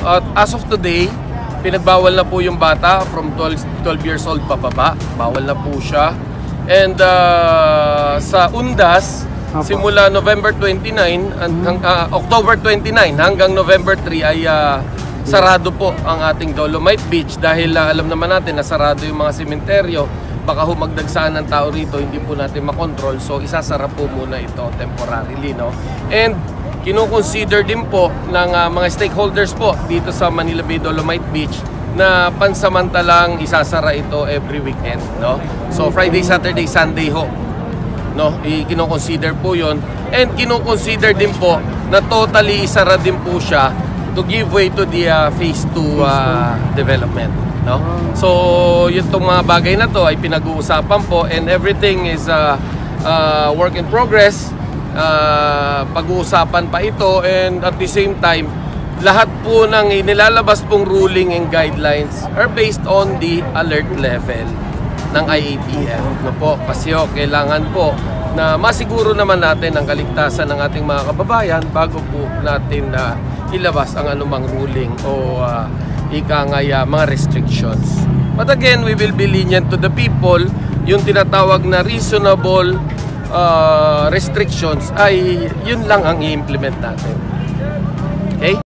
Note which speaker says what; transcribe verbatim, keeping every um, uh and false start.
Speaker 1: at as of today, pinagbawal na po yung bata from twelve years old pababa. Bawal na po siya. And uh, sa Undas, Apo. simula November twenty-nine, hang, uh, October twenty-nine hanggang November three ay uh, sarado po ang ating Dolomite Beach dahil uh, alam naman natin na sarado yung mga sementeryo. Baka humagdagsaan ng tao rito, hindi po natin makontrol. So isasara po muna ito temporarily, no? And kino-consider din po ng uh, mga stakeholders po dito sa Manila Bay Dolomite Beach na pansamantalang isasara ito every weekend, no? So Friday, Saturday, Sunday ho, no? I-kino-consider po 'yon. And kino-consider din po na totally isara din po siya to give way to the uh, phase two uh, development, no? So yung tong mga bagay na to ay pinag-uusapan po, and everything is uh, uh, work in progress. Uh, pag-uusapan pa ito, and at the same time lahat po ng inilalabas pong ruling and guidelines are based on the alert level ng I A T F, no po? Kasi oh, kailangan po na masiguro naman natin ang kaligtasan ng ating mga kababayan bago po natin uh, ilabas ang anumang ruling o uh, ika nga uh, mga restrictions. But again, we will be lenient to the people. Yung tinatawag na reasonable uh, restrictions ay yun lang ang i-implement natin.